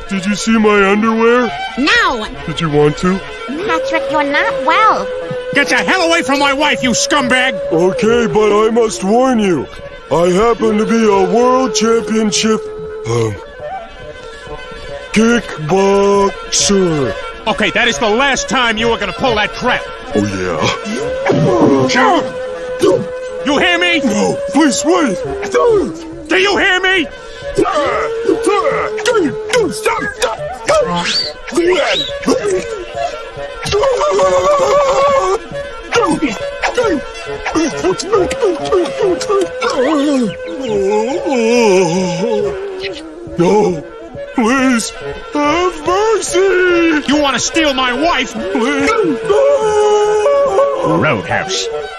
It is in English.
Did you see my underwear? No! Did you want to? Patrick, you're not well. Get the hell away from my wife, you scumbag! Okay, but I must warn you. I happen to be a world championship, kickboxer. Okay, that is the last time you are gonna pull that crap. Oh, yeah? You hear me? No, please wait. Do you hear me? Stop! No, please, have mercy! You want to steal my wife? Please. Roadhouse.